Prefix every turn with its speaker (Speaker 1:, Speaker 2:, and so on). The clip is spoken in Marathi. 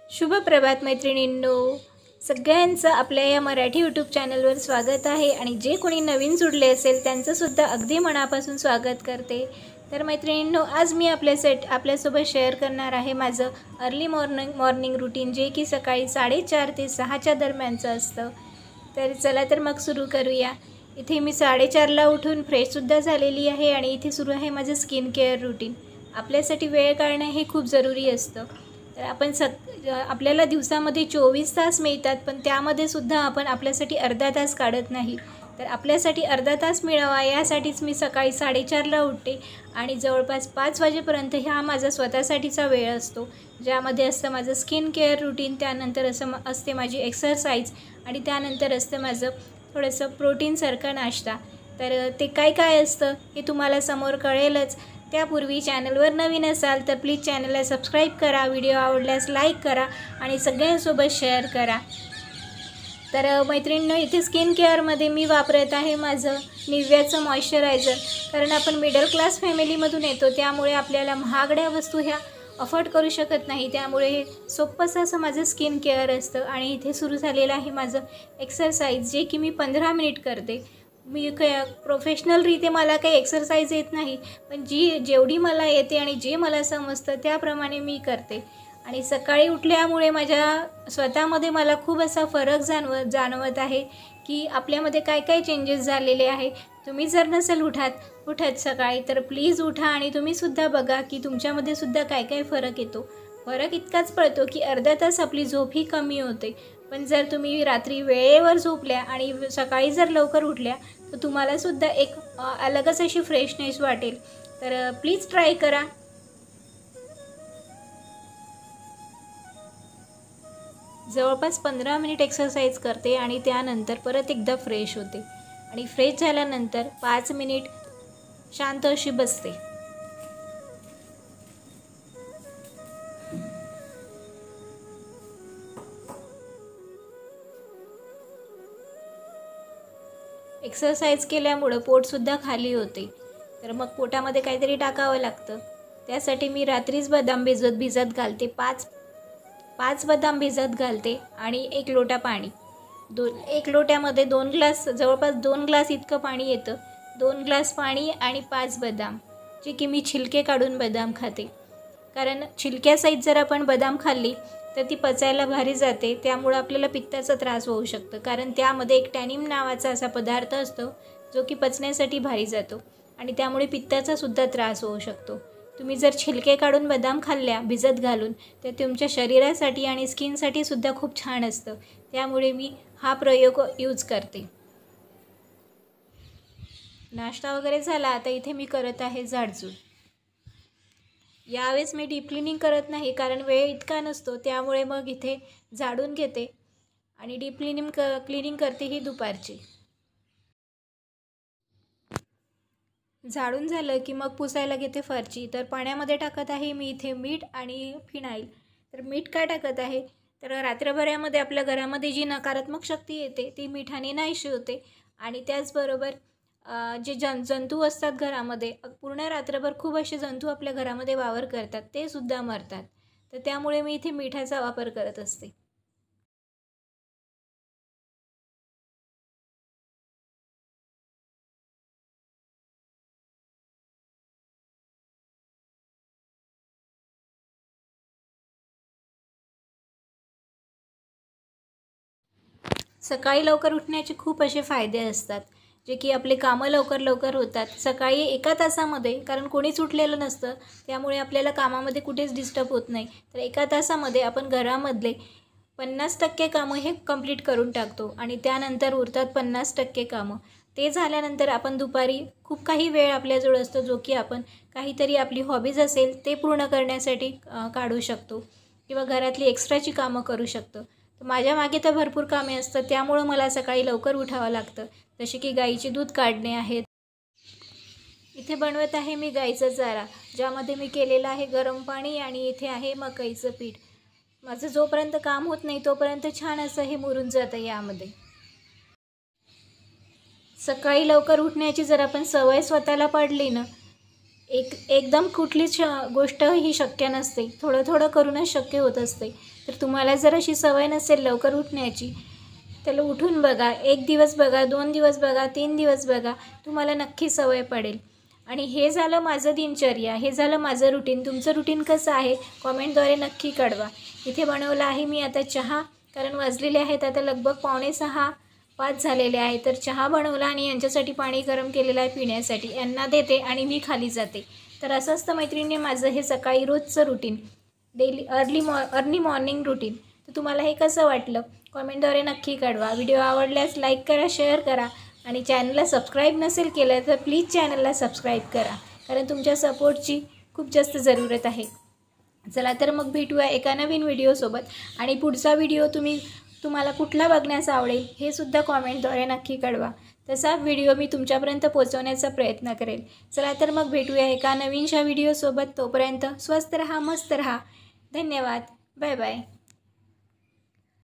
Speaker 1: शुभ प्रभात मैत्रिणींनो, सगळ्यांचं आपल्या या मराठी यूट्यूब चॅनलवर स्वागत आहे। आणि जे कोणी नवीन जुडले असेल त्यांचं सुद्धा अगदी मनापासून स्वागत करते। तर मैत्रिणींनो, आज मी आपल्यासोबत शेअर करणार आहे माझं अर्ली मॉर्निंग रूटीन, जे की सकाळी 4:30 ते 6च्या दरम्यानचं असतं। तर चला तर मग सुरू करूया। इथे मी 4:30ला उठून फ्रेशसुद्धा झालेली आहे आणि इथे सुरू आहे माझं स्किन केअर रूटीन। आपल्यासाठी वेळ काढणं हे खूप जरुरी असतं। तर आपण आपल्याला दिवसामध्ये 24 तास मिळतात, पण त्यामध्ये सुद्धा आपण आपल्यासाठी अर्धा तास काढत नाही। तर आपल्यासाठी अर्धा तास मिळावा यासाठीच मी सकाळी 4:30ला उठते आणि जवळपास 5 वाजेपर्यंत हा माझा स्वतःसाठीचा वेळ असतो, ज्यामध्ये असतं माझं स्किन केअर रूटीन, त्यानंतर असते माझी एक्सरसाइज आणि त्यानंतर असतं माझं थोडंसं प्रोटीनसारखा नाश्ता। तर ते काय असतं हे तुम्हाला समोर कळेलच। त्यापूर्वी चॅनलवर नवीन असाल तर प्लीज चॅनलला सबस्क्राईब करा, व्हिडिओ आवडल्यास लाईक करा आणि सगळ्यांसोबत शेअर करा। तर मैत्रिणींनो, इथे स्किन केअरमध्ये मी वापरत आहे माझं निव्याचं मॉइश्चरायझर, कारण आपण मिडल क्लास फॅमिलीमधून येतो, त्यामुळे आपल्याला महागड्या वस्तू ह्या अफोर्ड करू शकत नाही। त्यामुळे हे सोपंसं असं माझं स्किन केअर असतं। आणि इथे सुरू झालेलं आहे माझं एक्सरसाइज, जे की मी 15 मिनिट करते। मी प्रोफेशनलरीत्या मला काही एक्सरसाइज येत नाही, पण जेवढी मला येते आणि जे मला समजतं त्याप्रमाणे मी करते। आणि सकाळी उठल्यामुळे माझ्या स्वतःमध्ये मला खूप असा फरक जाणवत आहे की आपल्यामध्ये काय चेंजेस झालेले आहे। तुम्ही जर नसेल उठत सकाळी तर प्लीज उठा आणि तुम्हीसुद्धा बघा की तुमच्यामध्ये सुद्धा काय फरक येतो। फरक इतकाच पडतो की अर्धा तास आपली झोप ही कमी होते, पण जर तुम्ही रात्री वेळेवर झोपल्या आणि सकाळी जर लवकर उठल्या तर तुम्हालासुद्धा एक अलगच अशी फ्रेशनेस वाटेल। तर प्लीज ट्राय करा। जवळपास 15 मिनिट एक्सरसाइज करते आणि त्यानंतर परत एकदा फ्रेश होते आणि फ्रेश झाल्यानंतर 5 मिनिट शांत अशी बसते। एक्सरसाइज केल्यामुळे पोटसुद्धा खाली होते, तर मग पोटामध्ये काहीतरी टाकावं लागतं। त्यासाठी मी रात्रीच बदाम भिजत घालते, 5 बदाम भिजत घालते आणि 1 लोटा पाणी। 1 लोट्यामध्ये 2 ग्लास, जवळपास 2 ग्लास इतकं पाणी येतं। 2 ग्लास पाणी आणि 5 बदाम, जे की मी छिलके काढून बदाम खाते, कारण छिलक्यासहित जर आपण बदाम खाल्ली तर ती पचायला भारी जाते। त्यामुळे आपल्याला पित्ताचा त्रास होऊ शकतो, कारण त्यामध्ये एक टॅनिन नावाचा असा पदार्थ असतो जो की पचण्यासाठी भारी जातो आणि त्यामुळे पित्ताचा सुद्धा त्रास होऊ शकतो। तुम्ही जर छिलके काढून बदाम खाल्ल्या भिजत घालून तर तुमच्या शरीरासाठी आणि स्किनसाठी सुद्धा खूप छान असतं। त्यामुळे मी हा प्रयोग यूज करते। नाश्ता वगैरे झाला, आता इथे मी करत आहे झाडझूड। यावेळेस मी डीप क्लिनिंग करत नाही, कारण वेळ इतका नसतो, त्यामुळे मग इथे झाडून घेते आणि डीप क्लिनिंग करते ही दुपारची। झाडून झालं की मग पुसायला घेते फरची। तर पाण्यामध्ये टाकत आहे मी इथे मीठ आणि फिनाईल। तर मीठ काय टाकत आहे, तर रात्रभरामध्ये आपल्या घरामध्ये जी नकारात्मक शक्ती येते ती मिठाने नाहीशी होते आणि त्याचबरोबर जे जंतू असतात घरामध्ये, पूर्ण रात्रभर खूप असे जंतू आपल्या घरामध्ये वावर करतात, ते सुद्धा मरतात। तर त्यामुळे मी इथे मिठाचा वापर करत असते। सकाळी लवकर उठण्याचे खूप असे फायदे असतात, जे की आपले कामं लवकर होतात सकाळी 1 तासामध्ये, कारण कोणीच उठलेलं नसतं, त्यामुळे आपल्याला कामामध्ये कुठेच डिस्टर्ब होत नाही। तर 1 तासामध्ये आपण घरामधले 50% कामं हे कंप्लीट करून टाकतो आणि त्यानंतर उरतात 50% कामं। ते झाल्यानंतर आपण दुपारी खूप काही वेळ आपल्याजवळ असतो, जो की आपण काहीतरी आपली हॉबीज असेल ते पूर्ण करण्यासाठी काढू शकतो किंवा घरातली एक्स्ट्राची कामं करू शकतो। तर माझ्या मागे तर भरपूर कामे असतात, त्यामुळे मला सकाळी लवकर उठावं लागतं, जसे की गाईचे दूध काढणे आहेत। इथे बनवत आहे मी गाईचा चारा, ज्यामध्ये मी केलेलं आहे गरम पाणी आणि इथे आहे मकईचं पीठ। माझं जोपर्यंत काम होत नाही तोपर्यंत छान असं हे मुरून जातं यामध्ये। सकाळी लवकर उठण्याची जर आपण सवय स्वतःला पाडली ना, एकदम कुठलीच गोष्ट ही शक्य नसते, थोडं थोडं करूनच शक्य होत असते. तर तुम्हाला जर अशी सवय नसेल लवकर उठण्याची, तर उठून बघा. 1 दिवस बघा, 2 दिवस बघा, 3 दिवस बघा, तुम्हाला नक्की सवय पडेल. आणि हे झालं माझं दिनचर्या, हे झालं माझं रुटीन. तुमचं रुटीन कसं आहे कॉमेंटद्वारे नक्की कळवा. इथे बनवला आहे मी आता चहा, कारण वाजलेले आहेत आता लगभग 4:45-5 झालेले आहे. तर चहा बनवला आणि यांच्यासाठी पाणी गरम केलेलं आहे पिण्यासाठी. यांना देते आणि मी खाली जाते. तर असं असतं मैत्रिणी माझं हे सकाळी रोजचं routine, daily early morning routine. तर तुम्हाला हे कसं वाटलं कॉमेंटद्वारे नक्की कळवा. व्हिडिओ आवडल्यास लाईक करा, शेअर करा आणि चॅनलला सबस्क्राईब नसेल केलं तर प्लीज चॅनलला सबस्क्राईब करा, कारण तुमच्या सपोर्टची खूप जास्त जरूरत आहे. चला तर मग भेटूया एका नवीन व्हिडिओसोबत. आणि पुढचा व्हिडिओ तुम्हाला कुठला बघण्यास आवडेल हे सुद्धा कॉमेंटद्वारे नक्की कळवा. तसा व्हिडिओ मी तुमच्यापर्यंत पोहोचवण्याचा प्रयत्न करेल. चला तर मग भेटूया एका नवीनशा व्हिडिओसोबत. तोपर्यंत स्वस्त रहा, मस्त रहा. धन्यवाद. Bye bye.